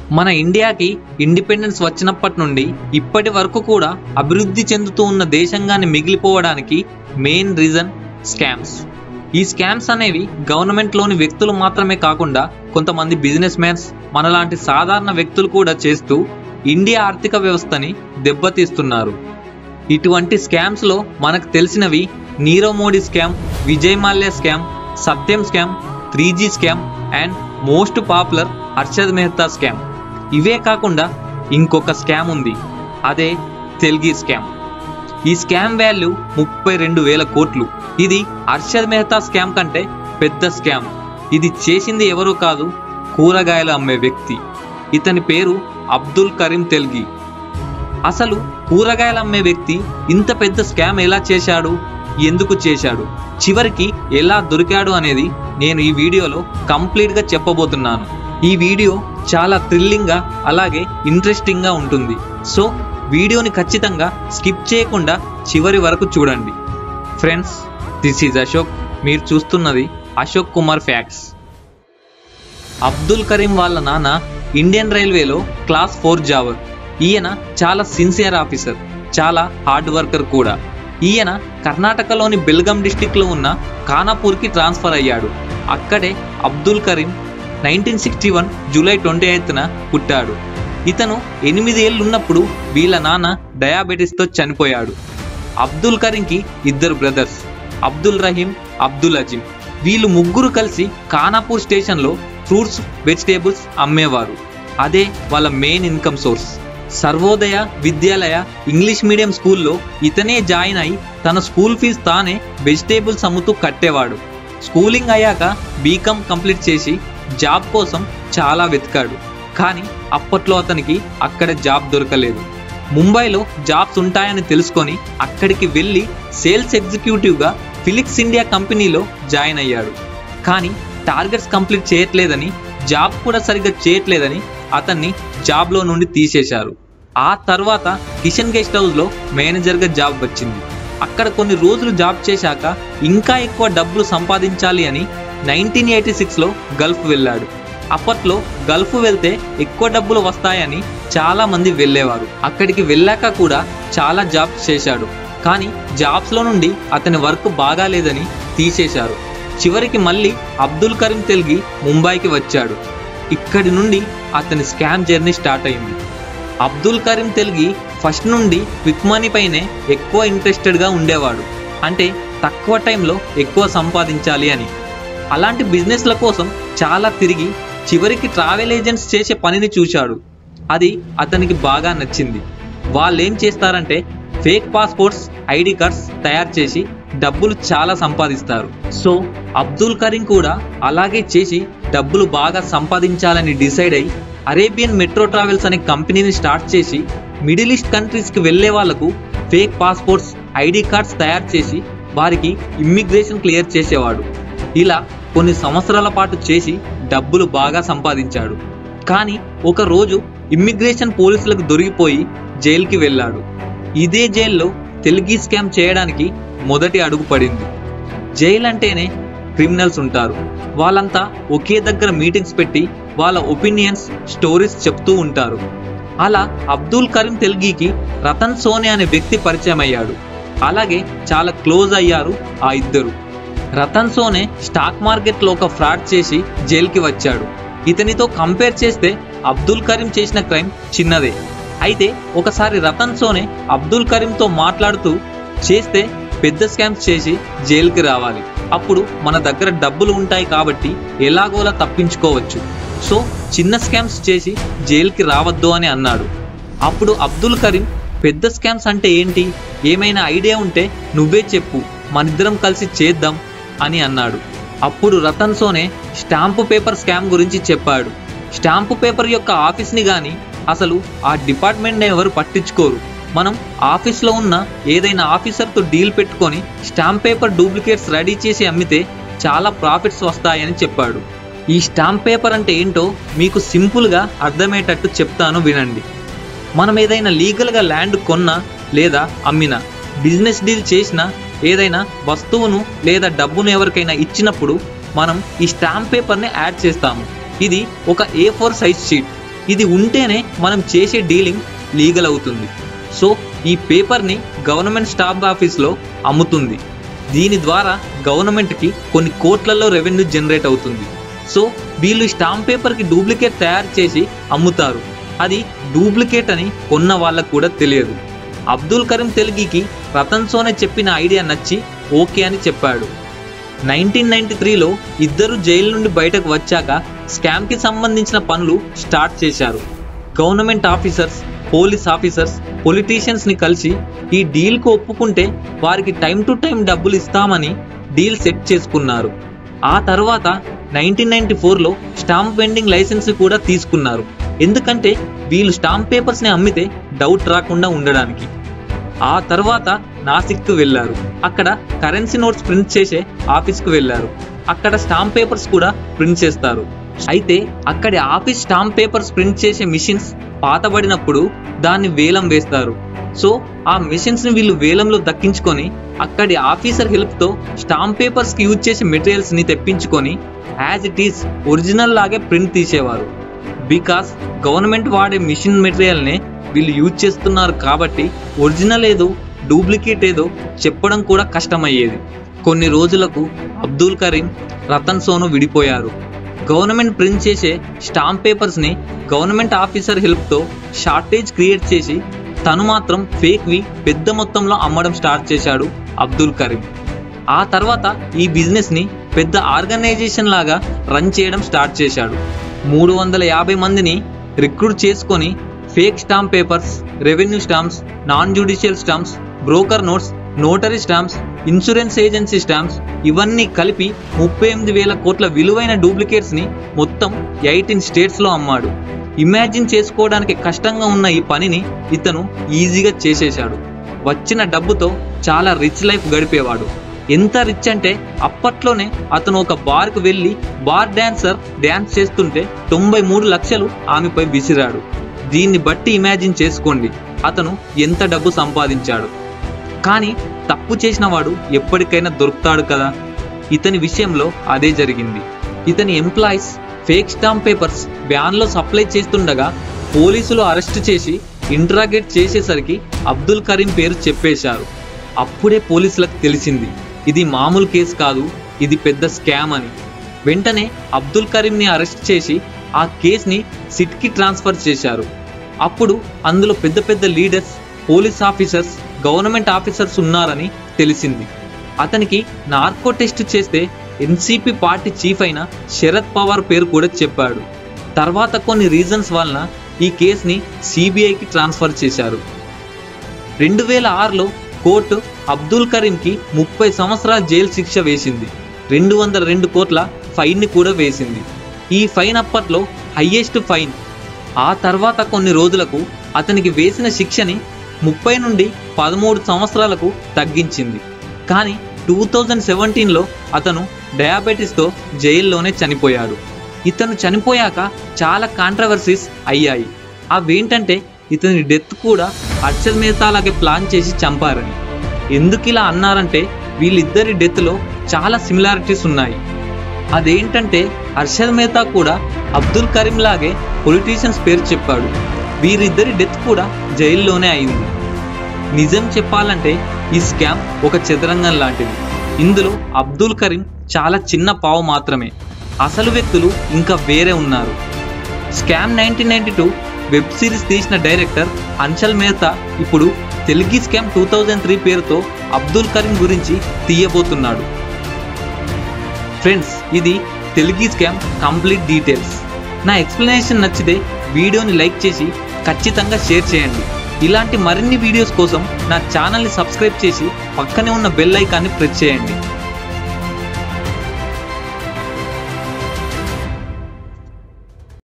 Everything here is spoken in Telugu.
మన ఇండియాకి ఇండిపెండెన్స్ వచ్చినప్పటి నుండి ఇప్పటి వరకు కూడా అభివృద్ధి చెందుతూ ఉన్న దేశంగానే మిగిలిపోవడానికి మెయిన్ రీజన్ స్కామ్స్. ఈ స్కామ్స్ అనేవి గవర్నమెంట్లోని వ్యక్తులు మాత్రమే కాకుండా కొంతమంది బిజినెస్ మ్యాన్స్, మనలాంటి సాధారణ వ్యక్తులు కూడా చేస్తూ ఇండియా ఆర్థిక వ్యవస్థని దెబ్బతీస్తున్నారు. ఇటువంటి స్కామ్స్లో మనకు తెలిసినవి Nirav Modi scam, Vijay Mallya scam, Satyam scam, 3G scam and most popular Harshad Mehta scam. ఇవే కాకుండా ఇంకొక స్కామ్ ఉంది, అదే తెల్గి స్కామ్. ఈ స్కామ్ వాల్యూ 32,000 కోట్లు. ఇది హర్షద్ మెహతా స్కామ్ కంటే పెద్ద స్కామ్. ఇది చేసింది ఎవరో కాదు, కూరగాయలు అమ్మే వ్యక్తి. ఇతని పేరు అబ్దుల్ కరీం తెల్గి. అసలు కూరగాయలు అమ్మే వ్యక్తి ఇంత పెద్ద స్కామ్ ఎలా చేశాడు, ఎందుకు చేశాడు, చివరికి ఎలా దొరికాడు అనేది నేను ఈ వీడియోలో కంప్లీట్గా చెప్పబోతున్నాను. ఈ వీడియో చాలా థ్రిల్లింగ్గా అలాగే ఇంట్రెస్టింగ్గా ఉంటుంది. సో వీడియోని ఖచ్చితంగా స్కిప్ చేయకుండా చివరి వరకు చూడండి. Friends, this is Ashok. మీరు చూస్తున్నది అశోక్ కుమార్ ఫ్యాక్ట్స్. అబ్దుల్ కరీం వాళ్ళ నాన్న ఇండియన్ రైల్వేలో క్లాస్ 4 జాబర్. ఈయన చాలా సిన్సియర్ ఆఫీసర్, చాలా హార్డ్ వర్కర్ కూడా. ఈయన కర్ణాటకలోని బెల్గాం డిస్టిక్లో ఉన్న ఖానాపూర్కి ట్రాన్స్ఫర్ అయ్యాడు. అక్కడే అబ్దుల్ కరీం 1961 జూలై 28న పుట్టాడు. ఇతను 8 ఏళ్ళు ఉన్నప్పుడు వీళ్ళ నాన్న డయాబెటీస్తో చనిపోయాడు. అబ్దుల్ కరీంకి 2 బ్రదర్స్, అబ్దుల్ రహీం, అబ్దుల్ అజీం. వీళ్ళు ముగ్గురు కలిసి ఖానాపూర్ స్టేషన్లో ఫ్రూట్స్, వెజిటేబుల్స్ అమ్మేవారు. అదే వాళ్ళ main income source. Sarvodaya Vidyalaya English medium స్కూల్లో ఇతనే జాయిన్ అయి తన స్కూల్ ఫీజు తానే వెజిటేబుల్స్ అమ్ముతూ కట్టేవాడు. స్కూలింగ్ అయ్యాక బీకామ్ కంప్లీట్ చేసి జాబ్ కోసం చాలా వెతికాడు. కానీ అప్పట్లో అతనికి అక్కడ జాబ్ దొరకలేదు. ముంబైలో జాబ్స్ ఉంటాయని తెలుసుకొని అక్కడికి వెళ్ళి సేల్స్ ఎగ్జిక్యూటివ్గా ఫిలిక్స్ ఇండియా కంపెనీలో జాయిన్ అయ్యాడు. కానీ టార్గెట్స్ కంప్లీట్ చేయట్లేదని, జాబ్ కూడా సరిగ్గా చేయట్లేదని అతన్ని జాబ్లో నుండి తీసేశారు. ఆ తర్వాత కిషన్ గెస్ట్ హౌస్లో మేనేజర్గా జాబ్ వచ్చింది. అక్కడ కొన్ని రోజులు జాబ్ చేశాక ఇంకా ఎక్కువ డబ్బులు సంపాదించాలి అని 1986లో గల్ఫ్ వెళ్ళాడు. అప్పట్లో గల్ఫ్ వెళ్తే ఎక్కువ డబ్బులు వస్తాయని చాలా మంది వెళ్ళేవారు. అక్కడికి వెళ్ళాక కూడా చాలా జాబ్స్ చేశాడు. కానీ జాబ్స్లో నుండి అతని వర్క్ బాగాలేదని తీసేశారు. చివరికి మళ్ళీ అబ్దుల్ కరీం తెల్గి ముంబైకి వచ్చాడు. ఇక్కడి నుండి అతని స్కామ్ జర్నీ స్టార్ట్ అయింది. అబ్దుల్ కరీం తెల్గి ఫస్ట్ నుండి క్విక్ మనీ పైనే ఎక్కువ ఇంట్రెస్టెడ్గా ఉండేవాడు. అంటే తక్కువ టైంలో ఎక్కువ సంపాదించాలి అని. అలాంటి బిజినెస్ల కోసం చాలా తిరిగి చివరికి ట్రావెల్ ఏజెంట్స్ చేసే పనిని చూశాడు. అది అతనికి బాగా నచ్చింది. వాళ్ళు ఏం చేస్తారంటే ఫేక్ పాస్పోర్ట్స్, ఐడి కార్డ్స్ తయారు చేసి డబ్బులు చాలా సంపాదిస్తారు. సో అబ్దుల్ కరీం కూడా అలాగే చేసి డబ్బులు బాగా సంపాదించాలని డిసైడ్ అయి అరేబియన్ మెట్రో ట్రావెల్స్ అనే కంపెనీని స్టార్ట్ చేసి మిడిల్ ఈస్ట్ కంట్రీస్కి వెళ్ళే వాళ్లకు ఫేక్ పాస్పోర్ట్స్, ఐడి కార్డ్స్ తయారు చేసి వారికి ఇమ్మిగ్రేషన్ క్లియర్ చేసేవాడు. ఇలా కొన్ని సంవత్సరాల పాటు చేసి డబ్బులు బాగా సంపాదించాడు. కానీ ఒక రోజు ఇమ్మిగ్రేషన్ పోలీసులకు దొరికిపోయి జైలుకి వెళ్ళాడు. ఇదే జైల్లో తెల్గి స్కామ్ చేయడానికి మొదటి అడుగు పడింది. జైలు అంటేనే క్రిమినల్స్ ఉంటారు. వాళ్ళంతా ఒకే దగ్గర మీటింగ్స్ పెట్టి వాళ్ళ ఒపీనియన్స్, స్టోరీస్ చెప్తూ ఉంటారు. అలా అబ్దుల్ కరీం తెల్గికి రతన్ సోనే అనే వ్యక్తి పరిచయం అయ్యాడు. అలాగే చాలా క్లోజ్ అయ్యారు ఆ ఇద్దరు. రతన్ సోనే స్టాక్ మార్కెట్లో ఒక ఫ్రాడ్ చేసి జైలుకి వచ్చాడు. ఇతనితో కంపేర్ చేస్తే అబ్దుల్ కరీం చేసిన క్రైమ్ చిన్నదే. అయితే ఒకసారి రతన్ సోనే అబ్దుల్ కరీంతో మాట్లాడుతూ, చేస్తే పెద్ద స్కామ్స్ చేసి జైలుకి రావాలి, అప్పుడు మన దగ్గర డబ్బులు ఉంటాయి కాబట్టి ఎలాగోలా తప్పించుకోవచ్చు. సో చిన్న స్కామ్స్ చేసి జైలుకి రావద్దు అని అన్నాడు. అప్పుడు అబ్దుల్ కరీం, పెద్ద స్కామ్స్ అంటే ఏంటి, ఏమైనా ఐడియా ఉంటే నువ్వే చెప్పు, మనిద్దరం కలిసి చేద్దాం అని అన్నాడు. అప్పుడు Ratan Sone stamp paper scam గురించి చెప్పాడు. స్టాంపు పేపర్ యొక్క ఆఫీస్ని కానీ అసలు ఆ డిపార్ట్మెంట్ని ఎవరు పట్టించుకోరు. మనం ఆఫీస్లో ఉన్న ఏదైనా ఆఫీసర్తో డీల్ పెట్టుకొని స్టాంప్ పేపర్ డూప్లికేట్స్ రెడీ చేసి అమ్మితే చాలా ప్రాఫిట్స్ వస్తాయని చెప్పాడు. ఈ స్టాంప్ పేపర్ అంటే ఏంటో మీకు సింపుల్గా అర్థమయ్యేటట్టు చెప్తాను, వినండి. మనం ఏదైనా లీగల్గా ల్యాండ్ కొన్నా లేదా అమ్మినా, బిజినెస్ డీల్ చేసినా, ఏదైనా వస్తువును లేదా డబ్బును ఎవరికైనా ఇచ్చినప్పుడు మనం ఈ స్టాంప్ పేపర్ని యాడ్ చేస్తాము. ఇది ఒక A4 సైజ్ షీట్. ఇది ఉంటేనే మనం చేసే డీలింగ్ లీగల్ అవుతుంది. సో ఈ పేపర్ని గవర్నమెంట్ స్టాంప్ ఆఫీస్లో అమ్ముతుంది. దీని ద్వారా గవర్నమెంట్కి కొన్ని కోట్లలో రెవెన్యూ జనరేట్ అవుతుంది. సో వీళ్ళు స్టాంప్ పేపర్కి డూప్లికేట్ తయారు చేసి అమ్ముతారు. అది డూప్లికేట్ అని కొన్న వాళ్ళకు కూడా తెలియదు. అబ్దుల్ కరీం తెల్గికి రతన్ సోనే చెప్పిన ఐడియా నచ్చి ఓకే అని చెప్పాడు. 1993లో ఇద్దరు జైలు నుండి బయటకు వచ్చాక స్కామ్కి సంబంధించిన పనులు స్టార్ట్ చేశారు. గవర్నమెంట్ ఆఫీసర్స్, పోలీస్ ఆఫీసర్స్, పొలిటీషియన్స్ని కలిసి ఈ డీల్కు ఒప్పుకుంటే వారికి టైం టు టైం డబ్బులు ఇస్తామని డీల్ సెట్ చేసుకున్నారు. ఆ తర్వాత 1994లో స్టాంప్ వెండింగ్ లైసెన్స్ కూడా తీసుకున్నారు. ఎందుకంటే వీళ్ళు స్టాంప్ పేపర్స్ని అమ్మితే డౌట్ రాకుండా ఉండడానికి. ఆ తర్వాత నాసిక్కు వెళ్ళారు. అక్కడ కరెన్సీ నోట్స్ ప్రింట్ చేసే ఆఫీస్కు వెళ్ళారు. అక్కడ స్టాంప్ పేపర్స్ కూడా ప్రింట్ చేస్తారు. అయితే అక్కడి ఆఫీస్ స్టాంప్ పేపర్స్ ప్రింట్ చేసే మిషన్స్ పాతబడినప్పుడు దాన్ని వేలం వేస్తారు. సో ఆ మిషన్స్ని వీళ్ళు వేలంలో దక్కించుకొని అక్కడి ఆఫీసర్ హెల్ప్తో స్టాంప్ పేపర్స్కి యూజ్ చేసే మెటీరియల్స్ని తెప్పించుకొని యాజ్ ఇట్ ఈస్ ఒరిజినల్ లాగే ప్రింట్ తీసేవారు. బికాస్ గవర్నమెంట్ వాడే మిషన్ మెటీరియల్నే వీళ్ళు యూజ్ చేస్తున్నారు కాబట్టి ఒరిజినల్ ఏదో డూప్లికేట్ ఏదో చెప్పడం కూడా కష్టమయ్యేది. కొన్ని రోజులకు అబ్దుల్ కరీం, రతన్ సోను విడిపోయారు. గవర్నమెంట్ ప్రింట్ చేసే స్టాంప్ పేపర్స్ని గవర్నమెంట్ ఆఫీసర్ హెల్ప్తో షార్టేజ్ క్రియేట్ చేసి తను మాత్రం ఫేక్వి పెద్ద మొత్తంలో అమ్మడం స్టార్ట్ చేశాడు అబ్దుల్ కరీం. ఆ తర్వాత ఈ బిజినెస్ని పెద్ద ఆర్గనైజేషన్ లాగా రన్ చేయడం స్టార్ట్ చేశాడు. 350 మందిని రిక్రూట్ చేసుకొని fake stamp papers, revenue stamps, non judicial stamps, broker notes, notary stamps, insurance agency stamps ఇవన్నీ కలిపి 38,000 కోట్ల విలువైన డూప్లికేట్స్ని మొత్తం 18 స్టేట్స్లో అమ్మాడు. ఇమాజిన్ చేసుకోవడానికి కష్టంగా ఉన్న ఈ పనిని ఇతను ఈజీగా చేసేశాడు. వచ్చిన డబ్బుతో చాలా రిచ్ లైఫ్ గడిపేవాడు. ఎంత రిచ్ అంటే అప్పట్లోనే అతను ఒక బార్కు వెళ్ళి బార్ డాన్సర్ డ్యాన్స్ చేస్తుంటే 93 లక్షలు ఆమెపై విసిరాడు. దీన్ని బట్టి ఇమాజిన్ చేసుకోండి అతను ఎంత డబ్బు సంపాదించాడు. కానీ తప్పు చేసిన వాడు ఎప్పటికైనా దొరుకుతాడు కదా. ఇతని విషయంలో అదే జరిగింది. ఇతని ఎంప్లాయీస్ ఫేక్ స్టాంప్ పేపర్స్ వ్యాన్లో సప్లై చేస్తుండగా పోలీసులు అరెస్ట్ చేసి ఇంట్రాగేట్ చేసేసరికి అబ్దుల్ కరీం పేరు చెప్పేశారు. అప్పుడే పోలీసులకు తెలిసింది ఇది మామూలు కేసు కాదు, ఇది పెద్ద స్కామ్ అని. వెంటనే అబ్దుల్ కరీంని అరెస్ట్ చేసి ఆ కేసుని సిట్కి ట్రాన్స్ఫర్ చేశారు. అప్పుడు అందులో పెద్ద పెద్ద leaders, police officers, government officers ఉన్నారని తెలిసింది. అతనికి నార్కో టెస్ట్ చేస్తే ఎన్సీపీ పార్టీ చీఫ్ అయిన శరద్ పవార్ పేరు కూడా చెప్పాడు. తర్వాత కొన్ని రీజన్స్ వలన ఈ కేసుని సిబిఐకి ట్రాన్స్ఫర్ చేశారు. 2006లో కోర్టు అబ్దుల్ కరీంకి 30 సంవత్సరాల జైలు శిక్ష వేసింది. 202 కోట్ల ఫైన్ని కూడా వేసింది. ఈ ఫైన్ అప్పట్లో హైయెస్ట్ ఫైన్. ఆ తర్వాత కొన్ని రోజులకు అతనికి వేసిన శిక్షని 30 నుండి 13 సంవత్సరాలకు తగ్గించింది. కానీ 2017లో అతను డయాబెటీస్తో జైల్లోనే చనిపోయాడు. ఇతను చనిపోయాక చాలా కాంట్రవర్సీస్ అయ్యాయి. అవేంటంటే ఇతని డెత్ కూడా హర్షద్ మెహతా లాగే ప్లాన్ చేసి చంపారని. ఎందుకు ఇలా అన్నారంటే వీళ్ళిద్దరి డెత్లో చాలా సిమిలారిటీస్ ఉన్నాయి. అదేంటంటే హర్షద్ మెహతా కూడా అబ్దుల్ కరీం లాగే పొలిటీషియన్స్ పేరు చెప్పాడు. వీరిద్దరి డెత్ కూడా జైల్లోనే అయింది. నిజం చెప్పాలంటే ఈ స్కామ్ ఒక చదరంగం లాంటిది. ఇందులో అబ్దుల్ కరీం చాలా చిన్న పావు మాత్రమే. అసలు వ్యక్తులు ఇంకా వేరే ఉన్నారు. స్కామ్ 1992 వెబ్ సిరీస్ తీసిన డైరెక్టర్ అంచల్ మెహతా ఇప్పుడు తెలుగు స్కామ్ 2003 పేరుతో అబ్దుల్ కరీం గురించి తీయబోతున్నాడు. ఫ్రెండ్స్, ఇది తెలుగు స్కామ్ కంప్లీట్ డీటెయిల్స్. నా ఎక్స్ప్లెనేషన్ నచ్చితే వీడియోని లైక్ చేసి ఖచ్చితంగా షేర్ చేయండి. ఇలాంటి మరిన్ని వీడియోస్ కోసం నా ఛానల్ని సబ్స్క్రైబ్ చేసి పక్కనే ఉన్న బెల్ ఐకాన్ని ప్రెస్ చేయండి.